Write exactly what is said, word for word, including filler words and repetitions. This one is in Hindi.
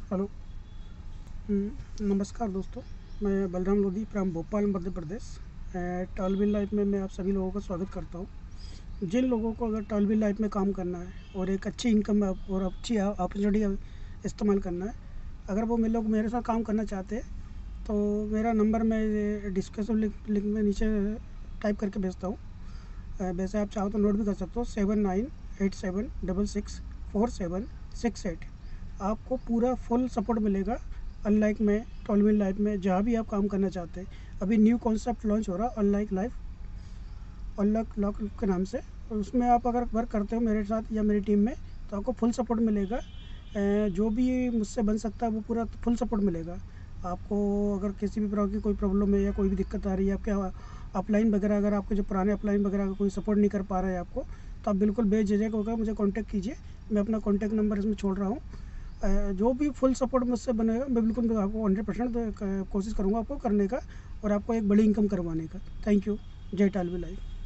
हेलो। हम्म, नमस्कार दोस्तों। मैं बलराम लोधी फ्रॉम भोपाल मध्य प्रदेश। टॉलबिल लाइफ में मैं आप सभी लोगों का स्वागत करता हूँ। जिन लोगों को अगर टॉलबिल लाइफ में काम करना है और एक अच्छी इनकम और अच्छी अपॉर्चुनिटी इस्तेमाल करना है, अगर वो मेरे लोग मेरे साथ काम करना चाहते हैं तो मेरा नंबर मैं डिस्क्रिप्शन लिंक लिंक में नीचे टाइप करके भेजता हूँ। अ, वैसे आप चाहो तो नोट भी कर सकते हो, seven nine eight seven double six four seven six eight. आपको पूरा फुल सपोर्ट मिलेगा। अनलाइक में टॉलबिल लाइफ में जहाँ भी आप काम करना चाहते हैं, अभी न्यू कॉन्सेप्ट लॉन्च हो रहा है अनलाइक लाइफ, अनलॉक लॉक के नाम से। और उसमें आप अगर वर्क करते हो मेरे साथ या मेरी टीम में तो आपको फुल सपोर्ट मिलेगा। अ, जो भी मुझसे बन सकता है वो पूरा फुल सपोर्ट मिलेगा आपको। अगर किसी भी प्रकार की कोई प्रॉब्लम है या कोई भी दिक्कत आ रही है आपके अपलाइन वगैरह, अगर आपके जो पुराने अपलाइन वगैरह का कोई सपोर्ट नहीं कर पा रहा है आपको, तो आप बिल्कुल बेझिझक होकर मुझे कांटेक्ट कीजिए। मैं अपना कांटेक्ट नंबर इसमें छोड़ रहा हूँ। अ, जो भी फुल सपोर्ट मुझसे बनेगा मैं बिल्कुल आपको हंड्रेड परसेंट कोशिश करूँगा आपको करने का और आपको एक बड़ी इनकम करवाने का। Thank you. जय टॉलबिल लाइफ।